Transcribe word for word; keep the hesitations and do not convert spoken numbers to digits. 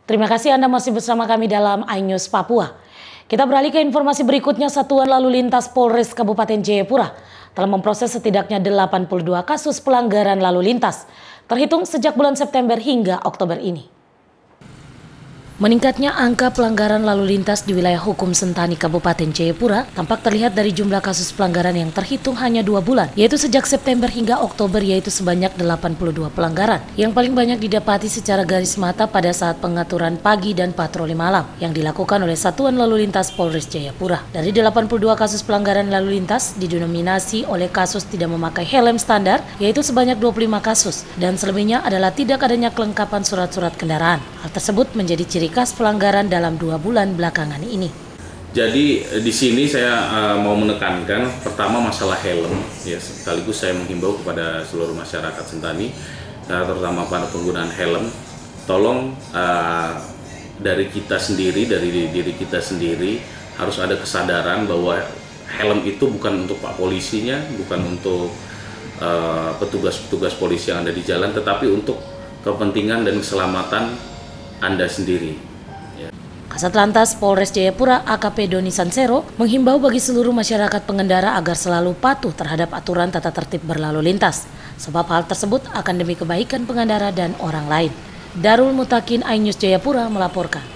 Terima kasih Anda masih bersama kami dalam iNews Papua. Kita beralih ke informasi berikutnya. Satuan Lalu Lintas Polres Kabupaten Jayapura telah memproses setidaknya delapan puluh dua kasus pelanggaran lalu lintas, terhitung sejak bulan September hingga Oktober ini. Meningkatnya angka pelanggaran lalu lintas di wilayah hukum Sentani Kabupaten Jayapura tampak terlihat dari jumlah kasus pelanggaran yang terhitung hanya dua bulan, yaitu sejak September hingga Oktober, yaitu sebanyak delapan puluh dua pelanggaran. Yang paling banyak didapati secara garis mata pada saat pengaturan pagi dan patroli malam yang dilakukan oleh Satuan Lalu Lintas Polres Jayapura. Dari delapan puluh dua kasus pelanggaran lalu lintas didominasi oleh kasus tidak memakai helm standar, yaitu sebanyak dua puluh lima kasus, dan selebihnya adalah tidak adanya kelengkapan surat-surat kendaraan. Hal tersebut menjadi ciri khas pelanggaran dalam dua bulan belakangan ini. Jadi di sini saya uh, mau menekankan pertama masalah helm, ya, sekaligus saya menghimbau kepada seluruh masyarakat Sentani, uh, terutama pada penggunaan helm, tolong uh, dari kita sendiri, dari diri kita sendiri harus ada kesadaran bahwa helm itu bukan untuk pak polisinya, bukan untuk petugas-petugas uh, polisi yang ada di jalan, tetapi untuk kepentingan dan keselamatan Anda sendiri. Ya. Kasat Lantas Polres Jayapura A K P Doni Sansero menghimbau bagi seluruh masyarakat pengendara agar selalu patuh terhadap aturan tata tertib berlalu lintas, sebab hal tersebut akan demi kebaikan pengendara dan orang lain. Darul Mutakin, iNews Jayapura melaporkan.